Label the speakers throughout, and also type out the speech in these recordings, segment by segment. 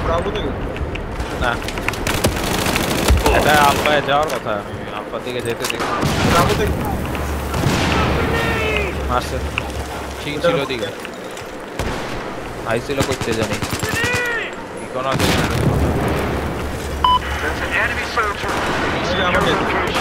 Speaker 1: Bravo থেকে
Speaker 2: না এটা আলফায় যাওয়ার কথা আমি আলফা দিকে যেতে দেখি
Speaker 1: ব্রাভো থেকে
Speaker 2: মারছে ঠিক ছিল দিকে আইছিল করতে জানি কোন আছে
Speaker 3: Enemy soldier.
Speaker 1: এই আমাকে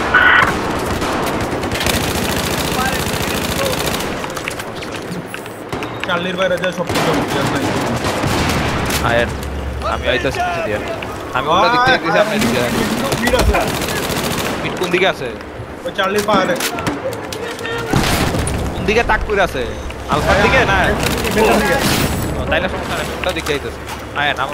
Speaker 1: চার্লির বাইরে যা সব কিছু নাই
Speaker 2: আয়ের আমি আইতাছি কিছু দিয়ে আমি ওটা দেখতে দেখতেছি আপনি দিকে
Speaker 1: ভিড় আছে
Speaker 2: পিট কোন দিকে আছে
Speaker 1: ওই চার্লির পাহাড়ে
Speaker 2: কোন দিকে তাক করে আছে আলফার দিকে না
Speaker 1: ভেতর দিকে
Speaker 2: তাইলে সমস্যা নেই ওটা দিকে আইতাছি আয়ের নাম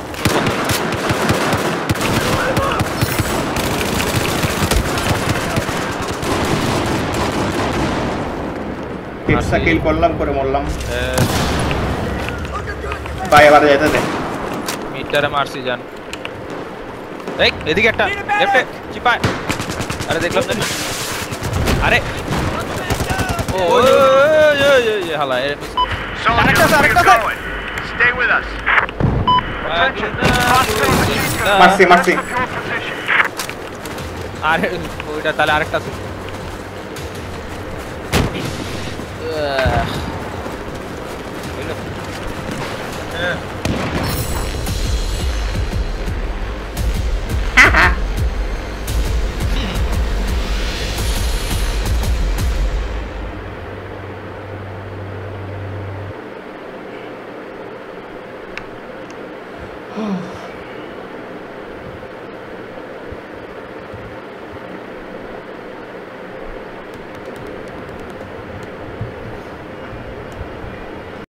Speaker 4: হেক্সা কিল করলাম করে মরলাম ভাই আবার যেতে দে
Speaker 2: মিটারে মারছি জান এই এদিকে একটা লেফটে চিপায় আরে দেখলাম জানি আরে ও ওই হালা এর আরেকটা
Speaker 3: Stay with us.
Speaker 4: মারছি
Speaker 2: আরে ওইটা তাহলে আরেকটা আছে
Speaker 1: হ্যাঁ